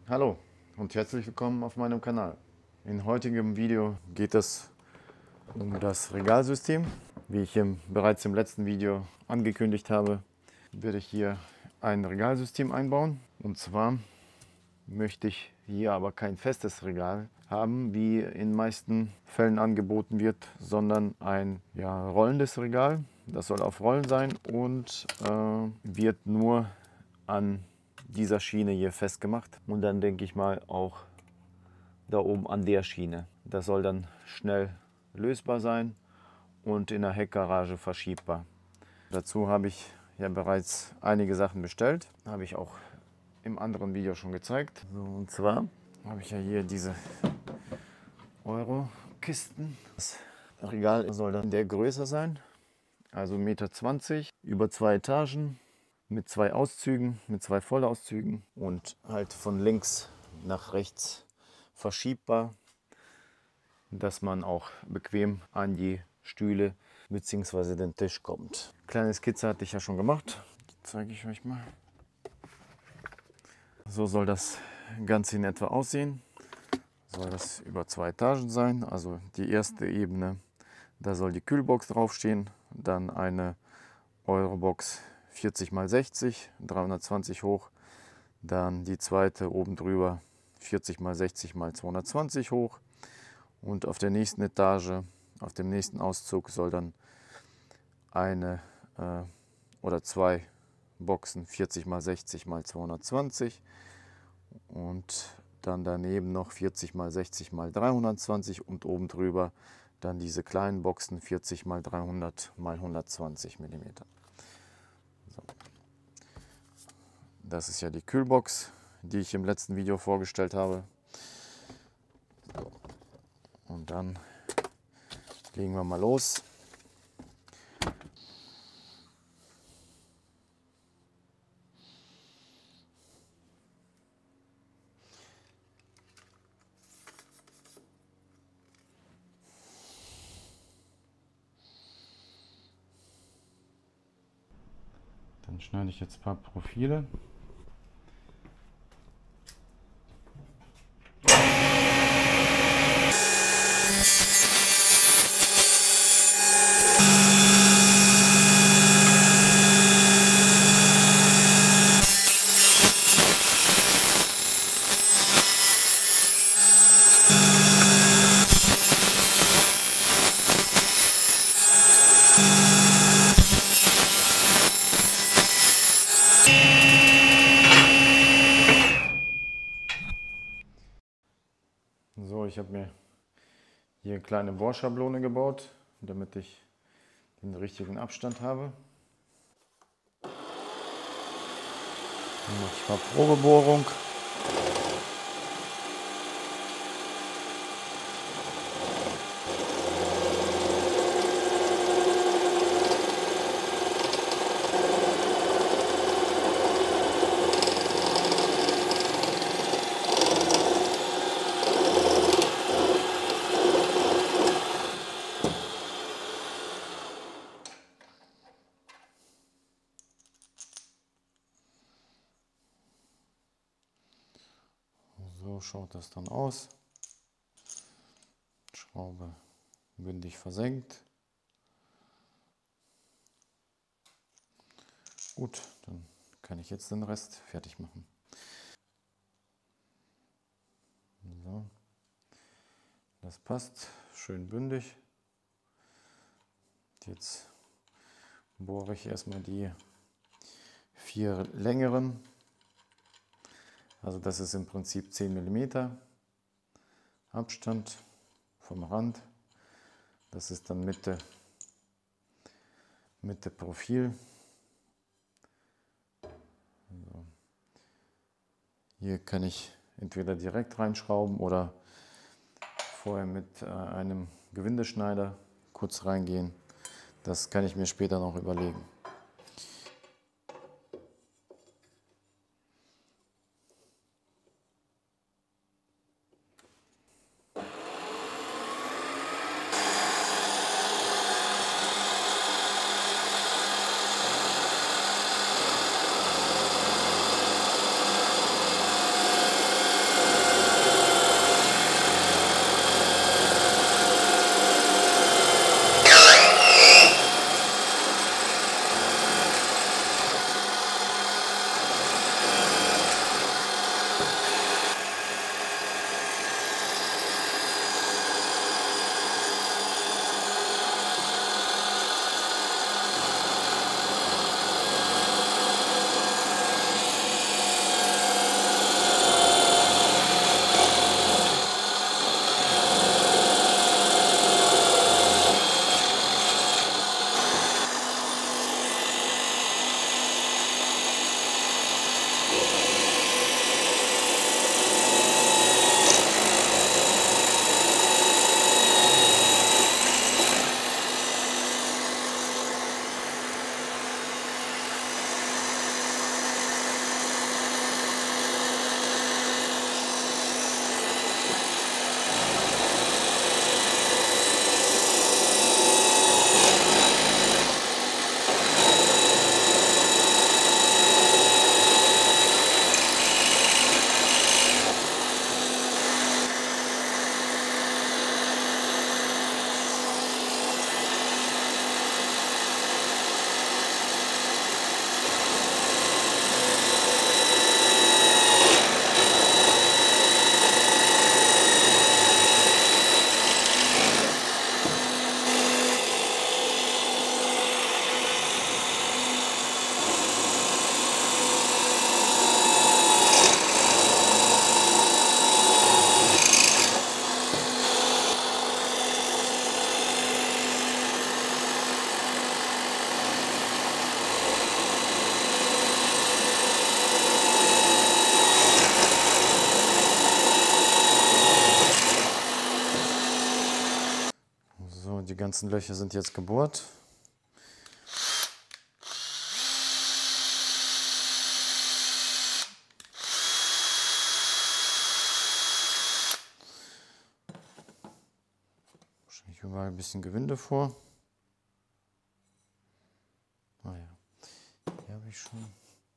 Hallo und herzlich willkommen auf meinem Kanal. In heutigem Video geht es um das Regalsystem. Wie ich bereits im letzten Video angekündigt habe, werde ich hier ein Regalsystem einbauen. Und zwar möchte ich hier aber kein festes Regal haben, wie in meisten Fällen angeboten wird, sondern ein rollendes Regal. Das soll auf Rollen sein und wird nur an dieser Schiene hier festgemacht. Und dann denke ich mal auch da oben an der Schiene. Das soll dann schnell lösbar sein und in der Heckgarage verschiebbar. Dazu habe ich ja bereits einige Sachen bestellt. Habe ich auch im anderen Video schon gezeigt. So, und zwar habe ich ja hier diese Euro-Kisten. Das Regal soll dann in der Größe sein, also 1,20 Meter, über 2 Etagen, mit 2 Auszügen, mit 2 Vollauszügen und halt von links nach rechts verschiebbar, dass man auch bequem an die Stühle bzw. den Tisch kommt. Kleine Skizze hatte ich ja schon gemacht, die zeige ich euch mal. So soll das Ganze in etwa aussehen. Soll das über 2 Etagen sein, also die erste Ebene, da soll die Kühlbox draufstehen, dann eine Eurobox 40 x 60, 320 hoch, dann die zweite oben drüber 40 x 60 x 220 hoch und auf der nächsten Etage, auf dem nächsten Auszug soll dann eine oder 2 Boxen 40 x 60 x 220 und dann daneben noch 40 x 60 x 320 und oben drüber dann diese kleinen Boxen 40 x 300 x 120 mm. So. Das ist ja die Kühlbox, die ich im letzten Video vorgestellt habe. So. Und dann legen wir mal los. Dann schneide ich jetzt ein paar Profile. So, ich habe mir hier eine kleine Bohrschablone gebaut, damit ich den richtigen Abstand habe. Dann mache ich mal Probebohrung. So schaut das dann aus. Schraube bündig versenkt. Gut, dann kann ich jetzt den Rest fertig machen. So. Das passt, schön bündig. Jetzt bohre ich erstmal die 4 längeren. Also das ist im Prinzip 10 mm Abstand vom Rand. Das ist dann Mitte Profil. So. Hier kann ich entweder direkt reinschrauben oder vorher mit einem Gewindeschneider kurz reingehen. Das kann ich mir später noch überlegen. ganzen Löcher sind jetzt gebohrt. Wahrscheinlich überall ein bisschen Gewinde vor. Ah ja, hier habe ich schon.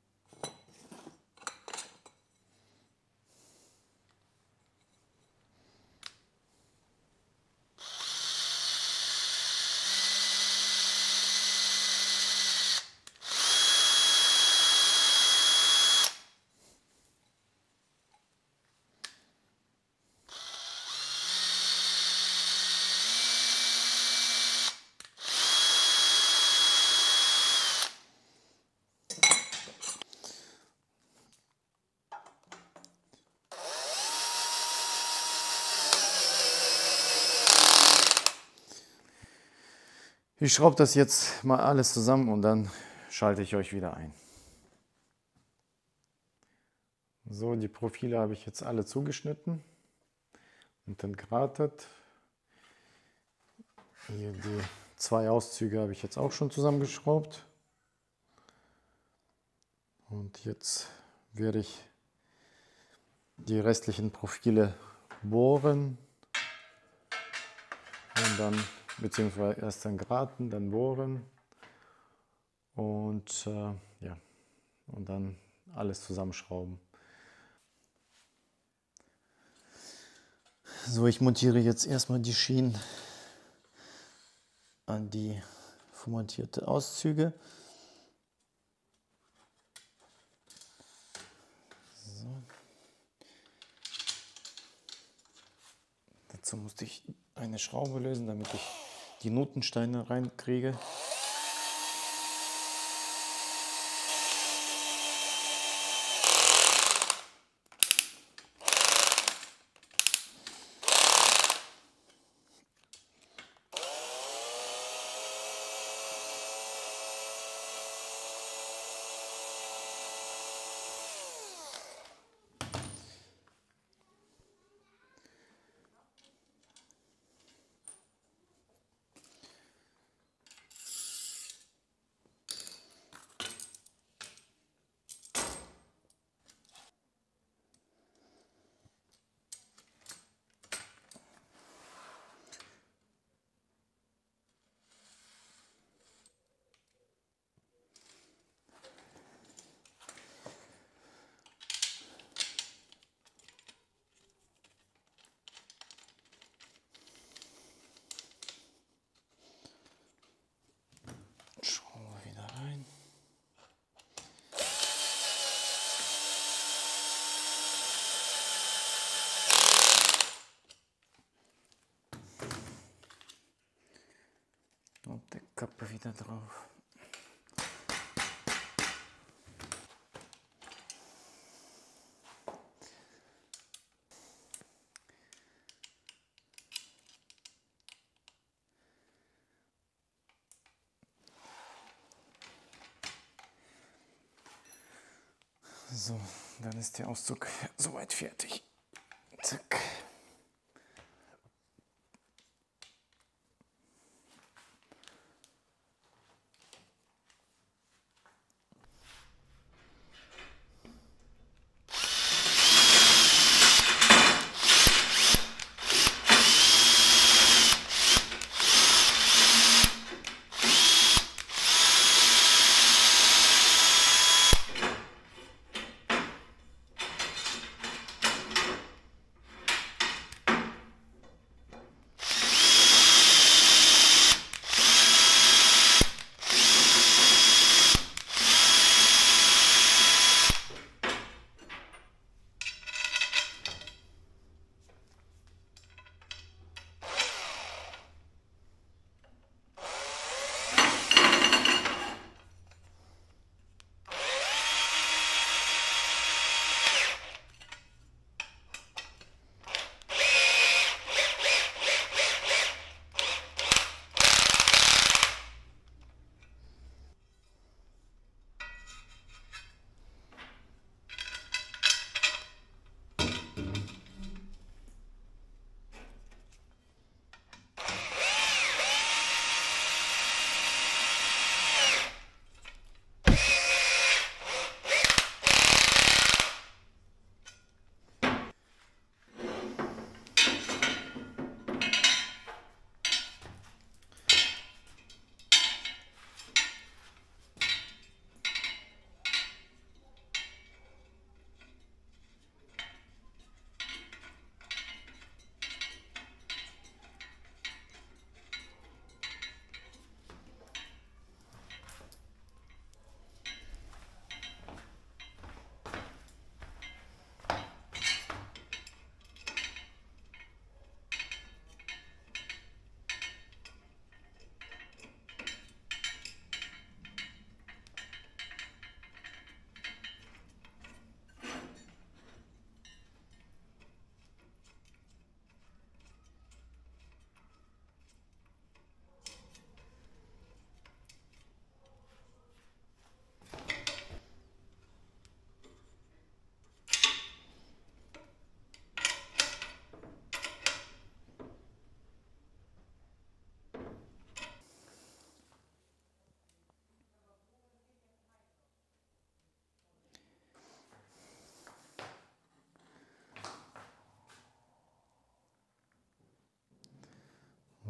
Ich schraube das jetzt mal alles zusammen und dann schalte ich euch wieder ein. So, die Profile habe ich jetzt alle zugeschnitten und entgratet. Hier die 2 Auszüge habe ich jetzt auch schon zusammengeschraubt. Und jetzt werde ich die restlichen Profile bohren und dann beziehungsweise erst entgraten, dann bohren und ja, und dann alles zusammenschrauben. So, ich montiere jetzt erstmal die Schienen an die vormontierte Auszüge. So. Dazu musste ich eine Schraube lösen, damit ich die Notensteine reinkriege. Und die Kappe wieder drauf. So, dann ist der Auszug soweit fertig. Zack.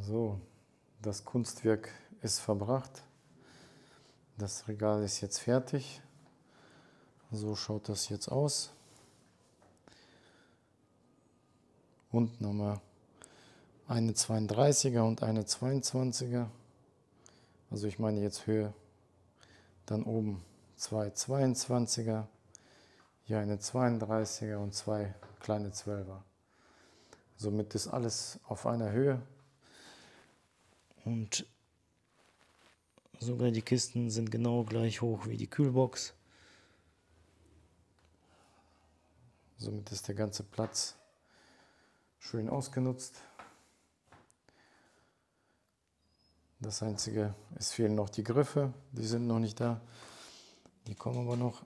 So, das Kunstwerk ist verbracht. Das Regal ist jetzt fertig. So schaut das jetzt aus. Unten haben wir eine 32er und eine 22er. Also ich meine jetzt Höhe. Dann oben zwei 22er. Hier eine 32er und zwei kleine 12er. Somit ist alles auf einer Höhe. Und sogar die Kisten sind genau gleich hoch wie die Kühlbox. Somit ist der ganze Platz schön ausgenutzt. Das Einzige, es fehlen noch die Griffe, die sind noch nicht da. Die kommen aber noch.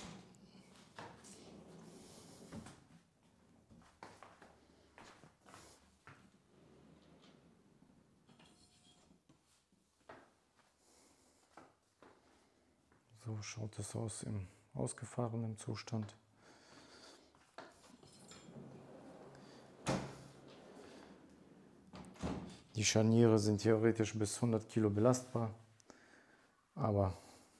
So schaut es aus im ausgefahrenen Zustand. Die Scharniere sind theoretisch bis 100 Kilo belastbar, aber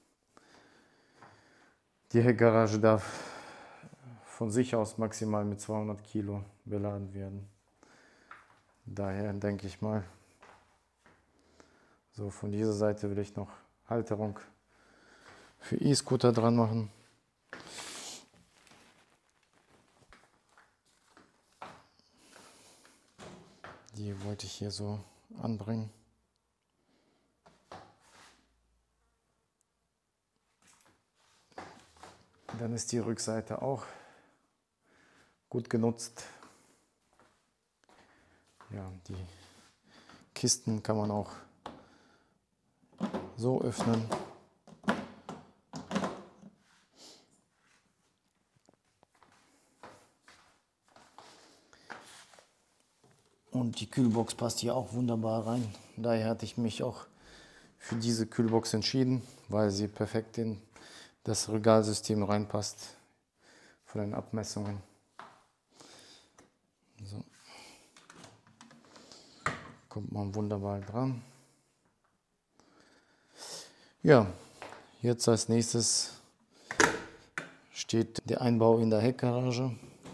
die Heckgarage darf von sich aus maximal mit 200 Kilo beladen werden. Daher denke ich mal, so von dieser Seite will ich noch Halterung für E-Scooter dran machen. Die wollte ich hier so anbringen. Dann ist die Rückseite auch gut genutzt. Ja, die Kisten kann man auch so öffnen. Und die Kühlbox passt hier auch wunderbar rein. Daher hatte ich mich auch für diese Kühlbox entschieden, weil sie perfekt in das Regalsystem reinpasst von den Abmessungen. So. Kommt man wunderbar dran. Ja, jetzt als nächstes steht der Einbau in der Heckgarage.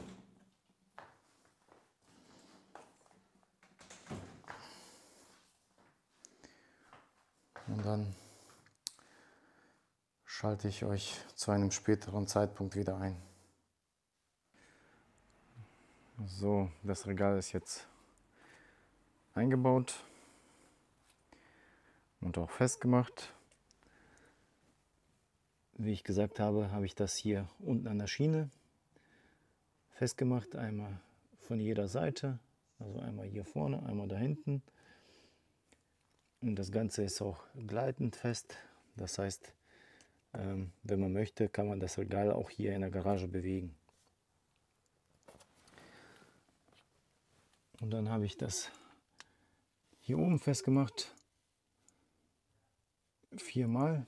Und dann schalte ich euch zu einem späteren Zeitpunkt wieder ein. So, das Regal ist jetzt eingebaut und auch festgemacht. Wie ich gesagt habe, habe ich das hier unten an der Schiene festgemacht, einmal von jeder Seite, also einmal hier vorne, einmal da hinten. Und das Ganze ist auch gleitend fest, das heißt, wenn man möchte, kann man das Regal auch hier in der Garage bewegen. Und dann habe ich das hier oben festgemacht, 4-mal.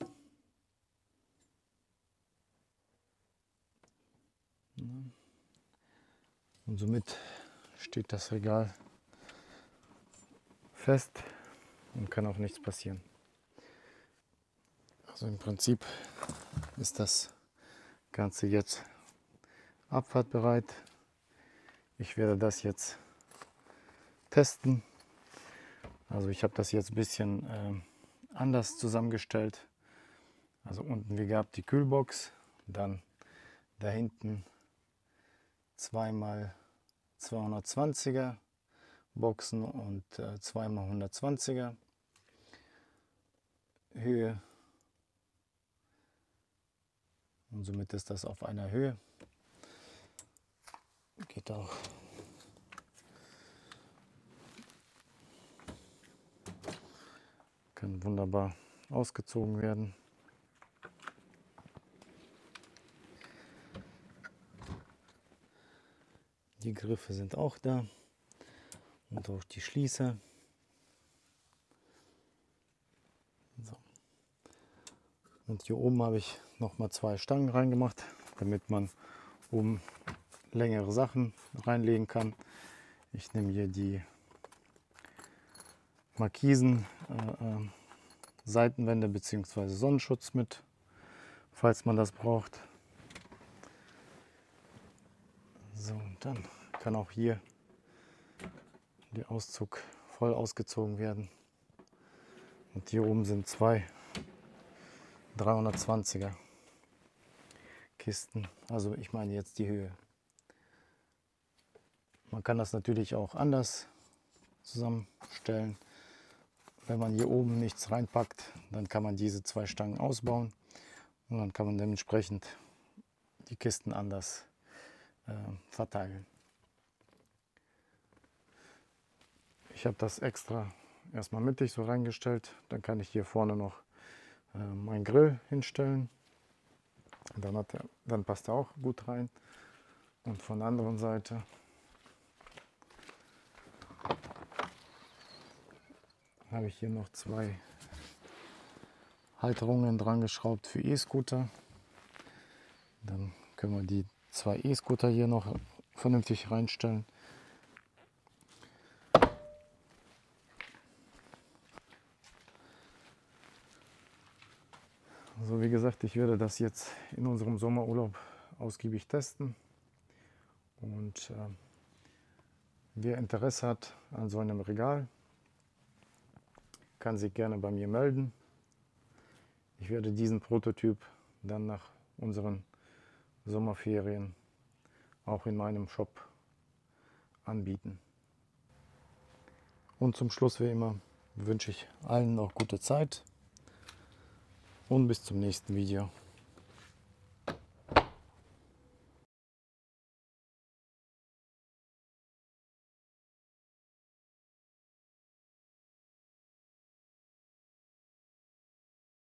Und somit steht das Regal fest und kann auch nichts passieren. Also im Prinzip ist das Ganze jetzt abfahrtbereit. Ich werde das jetzt testen. Also ich habe das jetzt ein bisschen anders zusammengestellt. Also unten wie gehabt die Kühlbox, dann da hinten 2x 220er Boxen und 2x 120er Höhe. Und somit ist das auf einer Höhe. Geht auch. Kann wunderbar ausgezogen werden. Die Griffe sind auch da und auch die Schließer. So. Und hier oben habe ich noch mal 2 Stangen reingemacht, damit man oben längere Sachen reinlegen kann. Ich nehme hier die Markisen, Seitenwände bzw. Sonnenschutz mit, falls man das braucht. So, und dann kann auch hier der Auszug voll ausgezogen werden. Und hier oben sind zwei 320er Kisten. Also ich meine jetzt die Höhe. Man kann das natürlich auch anders zusammenstellen. Wenn man hier oben nichts reinpackt, dann kann man diese zwei Stangen ausbauen und dann kann man dementsprechend die Kisten anders verteilen. Ich habe das extra erstmal mittig so reingestellt. Dann kann ich hier vorne noch meinen Grill hinstellen. Dann passt er auch gut rein. Und von der anderen Seite habe ich hier noch zwei Halterungen dran geschraubt für E-Scooter. Dann können wir die zwei E-Scooter hier noch vernünftig reinstellen. Also wie gesagt, ich werde das jetzt in unserem Sommerurlaub ausgiebig testen. Und wer Interesse hat an so einem Regal, kann sich gerne bei mir melden. Ich werde diesen Prototyp dann nach unseren Sommerferien auch in meinem Shop anbieten. Und zum Schluss wie immer wünsche ich allen noch gute Zeit und bis zum nächsten Video.